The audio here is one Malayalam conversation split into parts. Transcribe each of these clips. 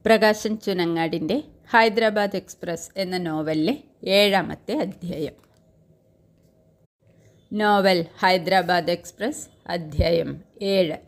പ്രകാശൻ ചുനങ്ങാടിൻ്റെ ഹൈദരാബാദ് എക്സ്പ്രസ് എന്ന നോവലിലെ 7ാമത്തെ അധ്യായം. നോവൽ ഹൈദരാബാദ് എക്സ്പ്രസ്, അധ്യായം 7.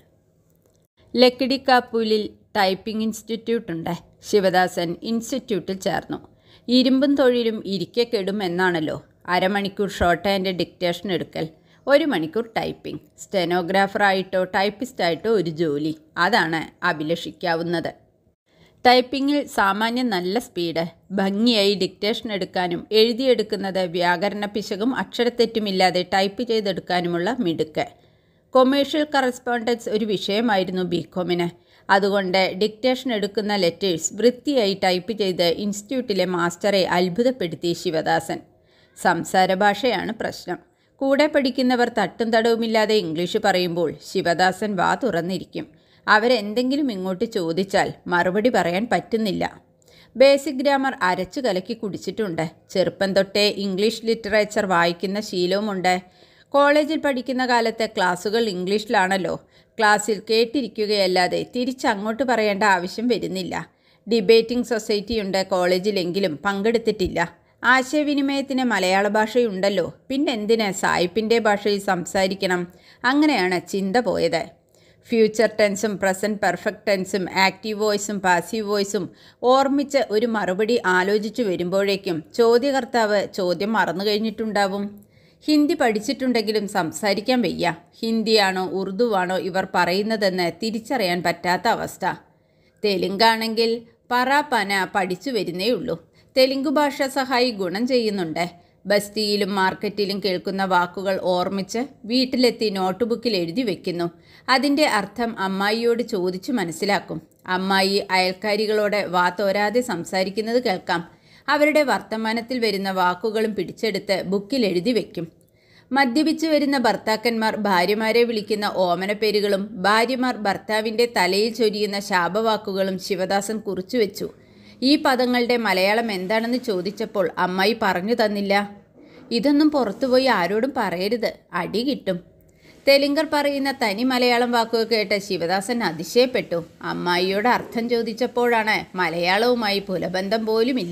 ലക്കിടിക്കാപ്പൂലിൽ ടൈപ്പിംഗ് ഇൻസ്റ്റിറ്റ്യൂട്ട് ഉണ്ട്. ശിവദാസൻ ഇൻസ്റ്റിറ്റ്യൂട്ടിൽ ചേർന്നു. ഇരുമ്പും തൊഴിലും ഇരിക്കെ കെടും എന്നാണല്ലോ. അരമണിക്കൂർ ഷോർട്ട് ഹാൻഡ് ഡിക്റ്റേഷൻ എടുക്കൽ, 1 മണിക്കൂർ ടൈപ്പിംഗ്. സ്റ്റെനോഗ്രാഫറായിട്ടോ ടൈപ്പിസ്റ്റായിട്ടോ ഒരു ജോലി, അതാണ് അഭിലഷിക്കാവുന്നത്. ടൈപ്പിങ്ങിൽ സാമാന്യം നല്ല സ്പീഡ്, ഭംഗിയായി ഡിക്റ്റേഷൻ എടുക്കാനും എഴുതിയെടുക്കുന്നത് വ്യാകരണ പിശകും അക്ഷരത്തെറ്റുമില്ലാതെ ടൈപ്പ് ചെയ്തെടുക്കാനുമുള്ള മിടുക്ക്. കൊമേഴ്ഷ്യൽ കറസ്പോണ്ടൻസ് ഒരു വിഷയമായിരുന്നു ബികോമിന്. അതുകൊണ്ട് ഡിക്റ്റേഷൻ എടുക്കുന്ന ലെറ്റേഴ്സ് വൃത്തിയായി ടൈപ്പ് ചെയ്ത് ഇൻസ്റ്റിറ്റ്യൂട്ടിലെ മാസ്റ്ററെ അത്ഭുതപ്പെടുത്തി ശിവദാസൻ. സംസാര ഭാഷയാണ് പ്രശ്നം. കൂടെ പഠിക്കുന്നവർ തട്ടും തടവുമില്ലാതെ ഇംഗ്ലീഷ് പറയുമ്പോൾ ശിവദാസൻ വാ തുറന്നിരിക്കും. അവരെന്തെങ്കിലും ഇങ്ങോട്ട് ചോദിച്ചാൽ മറുപടി പറയാൻ പറ്റുന്നില്ല. ബേസിക് ഗ്രാമർ അരച്ചു കലക്കി കുടിച്ചിട്ടുണ്ട്. ചെറുപ്പം തൊട്ടേ ഇംഗ്ലീഷ് ലിറ്ററേച്ചർ വായിക്കുന്ന ശീലവുമുണ്ട്. കോളേജിൽ പഠിക്കുന്ന കാലത്തെ ക്ലാസ്സുകൾ ഇംഗ്ലീഷിലാണല്ലോ. ക്ലാസ്സിൽ കേട്ടിരിക്കുകയല്ലാതെ തിരിച്ചങ്ങോട്ട് പറയേണ്ട ആവശ്യം വരുന്നില്ല. ഡിബേറ്റിംഗ് സൊസൈറ്റിയുണ്ട് കോളേജിലെങ്കിലും പങ്കെടുത്തിട്ടില്ല. ആശയവിനിമയത്തിന് മലയാള ഭാഷയുണ്ടല്ലോ, പിന്നെന്തിന് സായിപ്പിൻ്റെ ഭാഷയിൽ സംസാരിക്കണം? അങ്ങനെയാണ് ചിന്ത പോയത്. ഫ്യൂച്ചർ ടെൻസും പ്രസൻറ്റ് പെർഫെക്റ്റ് ടെൻസും ആക്റ്റീവ് വോയിസും പാസീവ് വോയിസും ഓർമ്മിച്ച് ഒരു മറുപടി ആലോചിച്ചു വരുമ്പോഴേക്കും ചോദ്യകർത്താവ് ചോദ്യം മറന്നു കഴിഞ്ഞിട്ടുണ്ടാവും. ഹിന്ദി പഠിച്ചിട്ടുണ്ടെങ്കിലും സംസാരിക്കാൻ വയ്യ. ഹിന്ദിയാണോ ഉറുദുവാണോ ഇവർ പറയുന്നതെന്ന് തിരിച്ചറിയാൻ പറ്റാത്ത അവസ്ഥ. തെലുങ്കാണെങ്കിൽ പറ പന പഠിച്ചു വരുന്നേയുള്ളൂ. തെലുങ്ക് ഭാഷ സഹായി ഗുണം ചെയ്യുന്നുണ്ട്. ബസ്തിയിലും മാർക്കറ്റിലും കേൾക്കുന്ന വാക്കുകൾ ഓർമ്മിച്ച് വീട്ടിലെത്തി നോട്ട് ബുക്കിൽ എഴുതി വെക്കുന്നു. അതിൻ്റെ അർത്ഥം അമ്മായിയോട് ചോദിച്ചു മനസ്സിലാക്കും. അമ്മായി അയൽക്കാരികളോട് വാ തോരാതെ സംസാരിക്കുന്നത് കേൾക്കാം. അവരുടെ വർത്തമാനത്തിൽ വരുന്ന വാക്കുകളും പിടിച്ചെടുത്ത് ബുക്കിൽ എഴുതി വെക്കും. മദ്യപിച്ചു വരുന്ന ഭർത്താക്കന്മാർ ഭാര്യമാരെ വിളിക്കുന്ന ഓമന പേരുകളും ഭാര്യമാർ ഭർത്താവിൻ്റെ തലയിൽ ചൊരിയുന്ന ശാപവാക്കുകളും ശിവദാസൻ കുറിച്ചു വെച്ചു. ഈ പദങ്ങളുടെ മലയാളം എന്താണെന്ന് ചോദിച്ചപ്പോൾ അമ്മായി പറഞ്ഞു തന്നില്ല. ഇതൊന്നും പുറത്തുപോയി ആരോടും പറയരുത്, അടി കിട്ടും. തെലുങ്കർ പറയുന്ന തനി മലയാളം വാക്കുകൾ കേട്ട് ശിവദാസൻ അതിശയപ്പെട്ടു. അമ്മായിയോട് അർത്ഥം ചോദിച്ചപ്പോഴാണ് മലയാളവുമായി പുലബന്ധം പോലുമില്ല.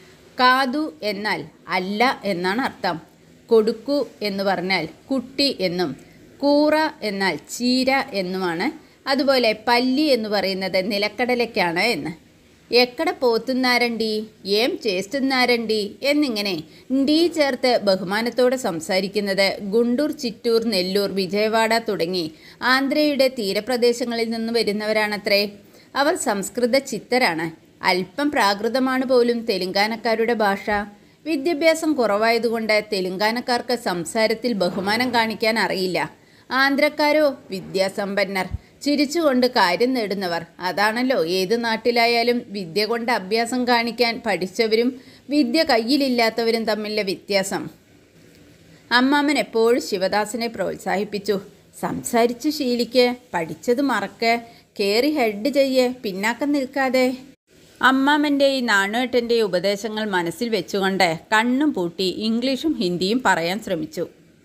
കാതു എന്നാൽ അല്ല എന്നാണ് അർത്ഥം. കൊടുക്കു എന്ന് പറഞ്ഞാൽ കുട്ടി എന്നും, കൂറ എന്നാൽ ചീര എന്നുമാണ്. അതുപോലെ പല്ലി എന്ന് പറയുന്നത് നിലക്കടലയ്ക്കാണ് എന്ന്. എക്കട പോത്തുന്നാരണ്ടി, ഏം ചേസ്റ്റുന്നാരണ്ടി എന്നിങ്ങനെ ഡി ചേർത്ത് ബഹുമാനത്തോടെ സംസാരിക്കുന്നത് ഗുണ്ടൂർ, ചിറ്റൂർ, നെല്ലൂർ, വിജയവാഡ തുടങ്ങി ആന്ധ്രയുടെ തീരപ്രദേശങ്ങളിൽ നിന്ന് വരുന്നവരാണത്രേ. അവർ സംസ്കൃത ചിത്തരാണ്. അല്പം പ്രാകൃതമാണ് പോലും തെലുങ്കാനക്കാരുടെ ഭാഷ. വിദ്യാഭ്യാസം കുറവായതുകൊണ്ട് തെലുങ്കാനക്കാർക്ക് സംസാരത്തിൽ ബഹുമാനം കാണിക്കാൻ അറിയില്ല. ആന്ധ്രക്കാരോ വിദ്യാസമ്പന്നർ, ചിരിച്ചുകൊണ്ട് കാര്യം നേടുന്നവർ. അതാണല്ലോ ഏത് നാട്ടിലായാലും വിദ്യ കൊണ്ട് അഭ്യാസം കാണിക്കാൻ പഠിച്ചവരും വിദ്യ കയ്യിലില്ലാത്തവരും തമ്മിലുള്ള വ്യത്യാസം. അമ്മാമ്മൻ എപ്പോഴും ശിവദാസനെ പ്രോത്സാഹിപ്പിച്ചു. സംസാരിച്ചു ശീലിക്ക്, പഠിച്ചത് മറക്ക്, കയറി ഹെഡ് ചെയ്യ്, പിന്നാക്കം നിൽക്കാതെ. അമ്മാമ്മൻ്റെ ഈ നാണുവേട്ടൻ്റെ ഉപദേശങ്ങൾ മനസ്സിൽ വെച്ചുകൊണ്ട് കണ്ണും പൂട്ടി ഇംഗ്ലീഷും ഹിന്ദിയും പറയാൻ ശ്രമിച്ചു.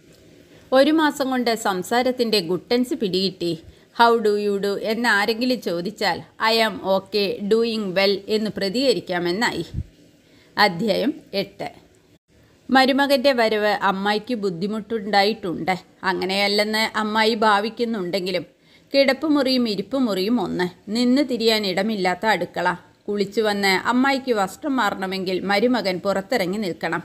1 മാസം കൊണ്ട് സംസാരത്തിൻ്റെ ഗുട്ടൻസ് പിടികിട്ടി. ഹൗ ഡു യു ഡു എന്ന് ആരെങ്കിലും ചോദിച്ചാൽ I am okay, doing well എന്ന് പ്രതികരിക്കാമെന്നായി. അധ്യായം 8. മരുമകൻ്റെ വരവ് അമ്മായിക്ക് ബുദ്ധിമുട്ടുണ്ടായിട്ടുണ്ട്. അങ്ങനെയല്ലെന്ന് അമ്മായി ഭാവിക്കുന്നുണ്ടെങ്കിലും കിടപ്പുമുറിയും ഇരിപ്പുമുറിയും ഒന്ന്, നിന്ന് തിരിയാൻ ഇടമില്ലാത്ത അടുക്കള. കുളിച്ചു വന്ന് അമ്മായിക്ക് വസ്ത്രം മാറണമെങ്കിൽ മരുമകൻ പുറത്തിറങ്ങി നിൽക്കണം.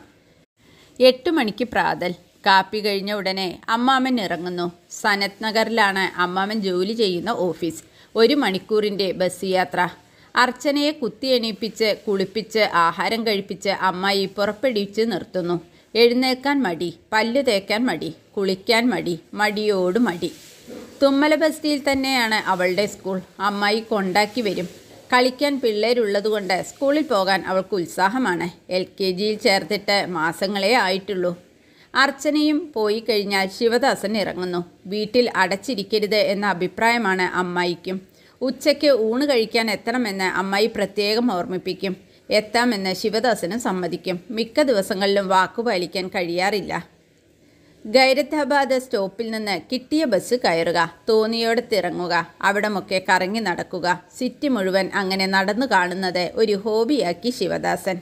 8 മണിക്ക് പ്രാതൽ. കാപ്പി കഴിഞ്ഞ ഉടനെ അമ്മാമ്മൻ ഇറങ്ങുന്നു. സനത് നഗറിലാണ് അമ്മാമ്മൻ ജോലി ചെയ്യുന്ന ഓഫീസ്. 1 മണിക്കൂറിൻ്റെ ബസ് യാത്ര. അർച്ചനയെ കുത്തി എണീപ്പിച്ച് കുളിപ്പിച്ച് ആഹാരം കഴിപ്പിച്ച് അമ്മായി പുറപ്പെടിച്ച് നിർത്തുന്നു. എഴുന്നേൽക്കാൻ മടി, പല്ല് തേക്കാൻ മടി, കുളിക്കാൻ മടി, മടിയോട് മടി. തുമ്മല ബസ്തിയിൽ തന്നെയാണ് അവളുടെ സ്കൂൾ. അമ്മായി കൊണ്ടാക്കി വരും. കളിക്കാൻ പിള്ളേരുള്ളതുകൊണ്ട് സ്കൂളിൽ പോകാൻ അവൾക്ക് ഉത്സാഹമാണ്. LKGയിൽ ചേർത്തിട്ട് മാസങ്ങളേ ആയിട്ടുള്ളൂ. അർച്ചനയും പോയി കഴിഞ്ഞാൽ ശിവദാസൻ ഇറങ്ങുന്നു. വീട്ടിൽ അടച്ചിരിക്കരുത് എന്ന അഭിപ്രായമാണ് അമ്മായിക്കും. ഉച്ചയ്ക്ക് ഊണ് കഴിക്കാൻ എത്തണമെന്ന് അമ്മായി പ്രത്യേകം ഓർമ്മിപ്പിക്കും. എത്താമെന്ന് ശിവദാസനും സമ്മതിക്കും. മിക്ക ദിവസങ്ങളിലും വാക്കുപാലിക്കാൻ കഴിയാറില്ല. ഗൈരതാബാദ് സ്റ്റോപ്പിൽ നിന്ന് കിട്ടിയ ബസ് കയറുക, തോന്നിയോടത്തിറങ്ങുക, അവിടമൊക്കെ കറങ്ങി നടക്കുക. സിറ്റി മുഴുവൻ അങ്ങനെ നടന്നു കാണുന്നത് ഒരു ഹോബിയാക്കി ശിവദാസൻ.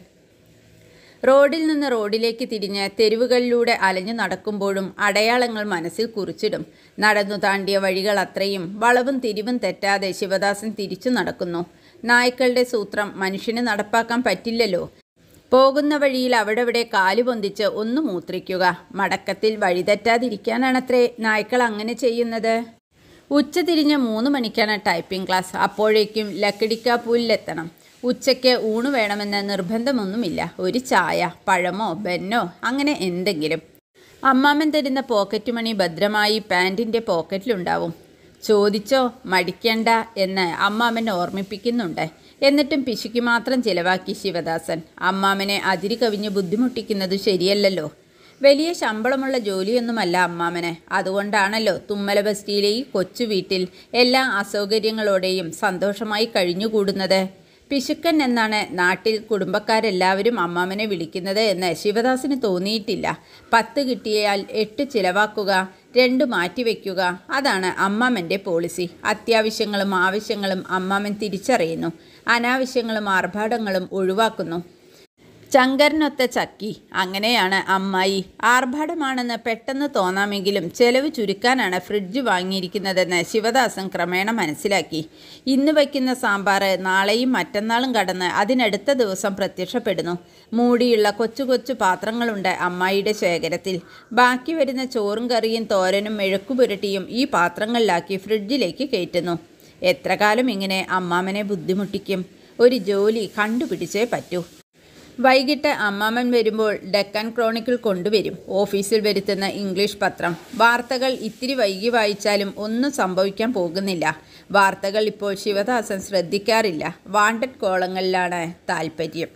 റോഡിൽ നിന്ന് റോഡിലേക്ക് തിരിഞ്ഞ് തെരുവുകളിലൂടെ അലഞ്ഞു നടക്കുമ്പോഴും അടയാളങ്ങൾ മനസ്സിൽ കുറിച്ചിടും. നടന്നു താണ്ടിയ വഴികൾ അത്രയും വളവും തിരിവും തെറ്റാതെ ശിവദാസൻ തിരിച്ചു നടക്കുന്നു. നായ്ക്കളുടെ സൂത്രം മനുഷ്യന് നടപ്പാക്കാൻ പറ്റില്ലല്ലോ. പോകുന്ന വഴിയിൽ അവിടെവിടെ കാലു പൊന്തിച്ച് ഒന്ന് മൂത്രിക്കുക. മടക്കത്തിൽ വഴിതെറ്റാതിരിക്കാനാണത്രേ നായ്ക്കൾ അങ്ങനെ ചെയ്യുന്നത്. ഉച്ച തിരിഞ്ഞ് 3 മണിക്കാണ് ടൈപ്പിംഗ് ക്ലാസ്. അപ്പോഴേക്കും ലക്കിടിക്കാപ്പൂലിലെത്തണം. ഉച്ചയ്ക്ക് ഊണ് വേണമെന്ന് നിർബന്ധമൊന്നുമില്ല. ഒരു ചായ, പഴമോ ബെന്നോ അങ്ങനെ എന്തെങ്കിലും. അമ്മാമ്മൻ തരുന്ന പോക്കറ്റ് മണി ഭദ്രമായി പാൻറ്റിൻ്റെ പോക്കറ്റിലുണ്ടാവും. ചോദിച്ചോ, മടിക്കണ്ട എന്ന് അമ്മാമ്മൻ ഓർമ്മിപ്പിക്കുന്നുണ്ട്. എന്നിട്ടും പിശുക്കി മാത്രം ചിലവാക്കി ശിവദാസൻ. അമ്മാമ്മനെ അതിരി കവിഞ്ഞ് ബുദ്ധിമുട്ടിക്കുന്നത് ശരിയല്ലല്ലോ. വലിയ ശമ്പളമുള്ള ജോലിയൊന്നുമല്ല അമ്മാമ്മന്. അതുകൊണ്ടാണല്ലോ തുമ്മല ബസ്റ്റിയിലെ ഈ കൊച്ചു വീട്ടിൽ എല്ലാ അസൗകര്യങ്ങളോടെയും സന്തോഷമായി കഴിഞ്ഞുകൂടുന്നത്. പിശുക്കൻ എന്നാണ് നാട്ടിൽ കുടുംബക്കാരെല്ലാവരും അമ്മാമ്മനെ വിളിക്കുന്നത് എന്ന് ശിവദാസിന് തോന്നിയിട്ടില്ല. 10 കിട്ടിയാൽ 8 ചിലവാക്കുക, 2 മാറ്റിവെക്കുക, അതാണ് അമ്മാമ്മൻ്റെ പോളിസി. അത്യാവശ്യങ്ങളും ആവശ്യങ്ങളും അമ്മാമ്മൻ തിരിച്ചറിയുന്നു. അനാവശ്യങ്ങളും ആർഭാടങ്ങളും ഒഴിവാക്കുന്നു. ചങ്കരനൊത്ത ചക്കി, അങ്ങനെയാണ് അമ്മായി. ആർഭാടമാണെന്ന് പെട്ടെന്ന് തോന്നാമെങ്കിലും ചെലവ് ചുരുക്കാനാണ് ഫ്രിഡ്ജ് വാങ്ങിയിരിക്കുന്നതെന്ന് ശിവദാസൻ ക്രമേണ മനസ്സിലാക്കി. ഇന്ന് വയ്ക്കുന്ന സാമ്പാർ നാളെയും മറ്റന്നാളും കടന്ന് അതിനടുത്ത ദിവസം പ്രത്യക്ഷപ്പെടുന്നു. മൂടിയുള്ള കൊച്ചു കൊച്ചു പാത്രങ്ങളുണ്ട് അമ്മായിയുടെ ശേഖരത്തിൽ. ബാക്കി വരുന്ന ചോറും കറിയും തോരനും മെഴുക്കുപുരട്ടിയും ഈ പാത്രങ്ങളിലാക്കി ഫ്രിഡ്ജിലേക്ക് കയറ്റുന്നു. എത്ര കാലം ഇങ്ങനെ അമ്മാമ്മനെ ബുദ്ധിമുട്ടിക്കും? ഒരു ജോലി കണ്ടുപിടിച്ചേ പറ്റൂ. വൈകിട്ട് അമ്മാമ്മൻ വരുമ്പോൾ ഡെക്കാൻ ക്രോണിക്കിൾ കൊണ്ടുവരും. ഓഫീസിൽ വരുത്തുന്ന ഇംഗ്ലീഷ് പത്രം. വാർത്തകൾ ഇത്തിരി വൈകി വായിച്ചാലും ഒന്നും സംഭവിക്കാൻ പോകുന്നില്ല. വാർത്തകൾ ഇപ്പോൾ ശിവദാസൻ ശ്രദ്ധിക്കാറില്ല. വാണ്ടഡ് കോളങ്ങളിലാണ് താൽപ്പര്യം.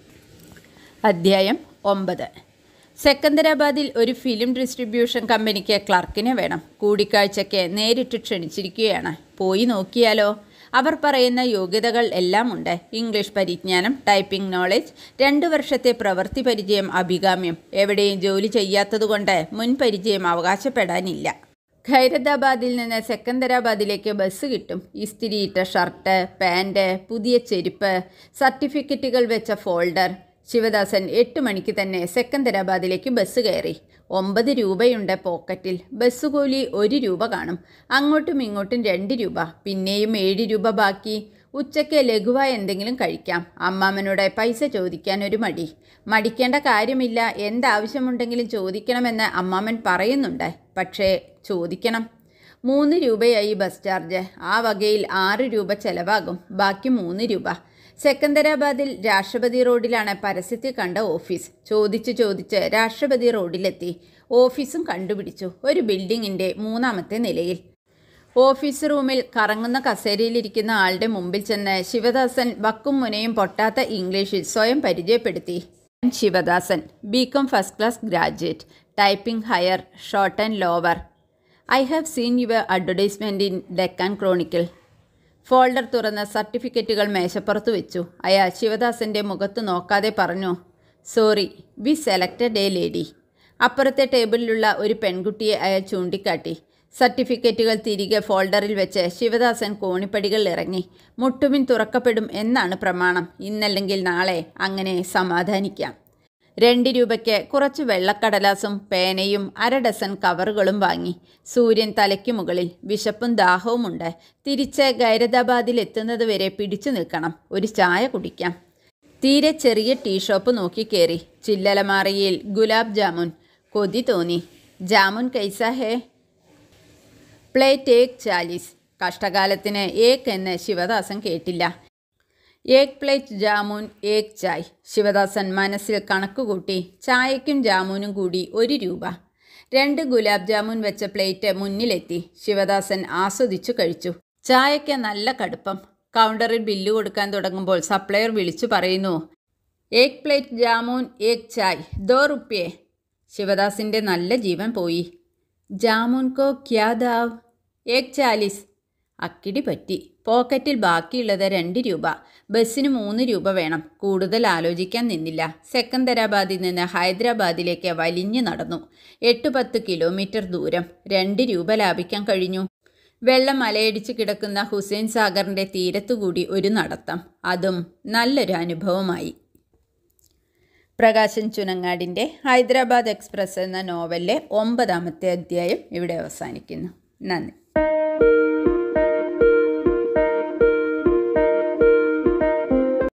അധ്യായം 9. സെക്കന്ദരാബാദിൽ ഒരു ഫിലിം ഡിസ്ട്രിബ്യൂഷൻ കമ്പനിക്ക് ക്ലർക്കിനെ വേണം. കൂടിക്കാഴ്ചയ്ക്ക് നേരിട്ട് ക്ഷണിച്ചിരിക്കുകയാണ്. പോയി നോക്കിയാലോ? അവർ പറയുന്ന യോഗ്യതകൾ എല്ലാം ഉണ്ട്. ഇംഗ്ലീഷ് പരിജ്ഞാനം, ടൈപ്പിംഗ് നോളജ്, 2 വർഷത്തെ പ്രവൃത്തി പരിചയം അഭികാമ്യം. എവിടെയും ജോലി ചെയ്യാത്തതുകൊണ്ട് മുൻ പരിചയം അവകാശപ്പെടാനില്ല. ഖൈരതാബാദിൽ നിന്ന് സെക്കന്ദരാബാദിലേക്ക് ബസ് കിട്ടും. ഇസ്തിരിയിട്ട ഷർട്ട്, പാൻറ്, പുതിയ ചെരുപ്പ്, സർട്ടിഫിക്കറ്റുകൾ വെച്ച ഫോൾഡർ. ശിവദാസൻ 8 മണിക്ക് തന്നെ സെക്കന്ദരാബാദിലേക്ക് ബസ് കയറി. 9 രൂപയുണ്ട് പോക്കറ്റിൽ. ബസ് കൂലി 1 രൂപ കാണും. അങ്ങോട്ടും ഇങ്ങോട്ടും 2 രൂപ. പിന്നെയും 7 രൂപ ബാക്കി. ഉച്ചയ്ക്ക് ലഘുവായി എന്തെങ്കിലും കഴിക്കാം. അമ്മാമ്മനോട് പൈസ ചോദിക്കാൻ ഒരു മടി. മടിക്കേണ്ട കാര്യമില്ല, എന്താവശ്യമുണ്ടെങ്കിലും ചോദിക്കണമെന്ന് അമ്മാമ്മൻ പറയുന്നുണ്ട്. പക്ഷേ ചോദിക്കണം. 3 രൂപയായി ബസ് ചാർജ്. ആ വകയിൽ 6 രൂപ ചെലവാകും. ബാക്കി 3 രൂപ. സെക്കന്ദരാബാദിൽ രാഷ്ട്രപതി റോഡിലാണ് പരസ്യത്തിൽ കണ്ട ഓഫീസ്. ചോദിച്ച് രാഷ്ട്രപതി റോഡിലെത്തി. ഓഫീസും കണ്ടുപിടിച്ചു. ഒരു ബിൽഡിങ്ങിൻ്റെ 3ാമത്തെ നിലയിൽ. ഓഫീസ് റൂമിൽ കറങ്ങുന്ന കസേരയിലിരിക്കുന്ന ആളുടെ മുമ്പിൽ ചെന്ന് ശിവദാസൻ വക്കും മുനയും പൊട്ടാത്ത ഇംഗ്ലീഷിൽ സ്വയം പരിചയപ്പെടുത്തി. Sivadasan, BCom first class graduate, typing higher, short and lower. I have seen your advertisement in Deccan Chronicle. Folder തുറന്ന് സർട്ടിഫിക്കറ്റുകൾ മേശപ്പുറത്ത് വെച്ചു. അയാൾ ശിവദാസൻ്റെ മുഖത്ത് നോക്കാതെ പറഞ്ഞു, sorry, we selected a lady. അപ്പുറത്തെ ടേബിളിലുള്ള ഒരു പെൺകുട്ടിയെ അയാൾ ചൂണ്ടിക്കാട്ടി. സർട്ടിഫിക്കറ്റുകൾ തിരികെ ഫോൾഡറിൽ വെച്ച് ശിവദാസൻ കോണിപ്പടികൾ ഇറങ്ങി. മുട്ടുമിൻ തുറക്കപ്പെടും എന്നാണ് പ്രമാണം. ഇന്നല്ലെങ്കിൽ നാളെ അങ്ങനെ സമാധാനിക്കാം. 2 രൂപയ്ക്ക് കുറച്ച് വെള്ളക്കടലാസും പേനയും 1/2 ഡസൻ കവറുകളും വാങ്ങി. സൂര്യൻ തലയ്ക്ക് മുകളിൽ. വിശപ്പും ദാഹവുമുണ്ട്. തിരിച്ച് ഖൈരതാബാദിൽ എത്തുന്നത് വരെ പിടിച്ചു നിൽക്കണം. ഒരു ചായ കുടിക്കാം. തീരെ ചെറിയ ടീ ഷോപ്പ് നോക്കി കയറി. ചില്ലലമാറിയിൽ ഗുലാബ് ജാമുൻ. കൊതി തോന്നി. ജാമുൻ കൈസാ ഹേ? പ്ലേറ്റ് 1.40. കഷ്ടകാലത്തിന് 1 എന്ന് ശിവദാസൻ കേട്ടില്ല. 1 പ്ലേറ്റ് ജാമുൻ 1 ചായ്. ശിവദാസൻ മനസ്സിൽ കണക്കുകൂട്ടി. ചായയ്ക്കും ജാമുനും കൂടി 1 രൂപ. 2 ഗുലാബ് ജാമുൻ വെച്ച പ്ലേറ്റ് മുന്നിലെത്തി. ശിവദാസൻ ആസ്വദിച്ചു കഴിച്ചു. ചായയ്ക്ക് നല്ല കടുപ്പം. കൗണ്ടറിൽ ബില്ല് കൊടുക്കാൻ തുടങ്ങുമ്പോൾ സപ്ലയർ വിളിച്ചു പറയുന്നു, 1 പ്ലേറ്റ് ജാമുൻ 1 ചായ് 2 റുപ്യേ. ശിവദാസിൻ്റെ നല്ല ജീവൻ പോയി. ജാമുൻ കോ ക്യാ ദാവ്? 1.40. അക്കിടി പറ്റി. പോക്കറ്റിൽ ബാക്കിയുള്ളത് 2 രൂപ. ബസ്സിന് 3 രൂപ വേണം. കൂടുതൽ ആലോചിക്കാൻ നിന്നില്ല. സെക്കന്ദരാബാദിൽ നിന്ന് ഹൈദരാബാദിലേക്ക് വലിഞ്ഞു നടന്നു. 8-10 കിലോമീറ്റർ ദൂരം. 2 രൂപ ലാഭിക്കാൻ കഴിഞ്ഞു. വെള്ളം അലയടിച്ച് കിടക്കുന്ന ഹുസൈൻ സാഗറിൻ്റെ തീരത്തുകൂടി ഒരു നടത്തം. അതും നല്ലൊരു അനുഭവമായി. പ്രകാശൻ ചുനങ്ങാടിൻ്റെ ഹൈദരാബാദ് എക്സ്പ്രസ് എന്ന നോവലിലെ 9ാമത്തെ അധ്യായം ഇവിടെ അവസാനിക്കുന്നു. നന്ദി.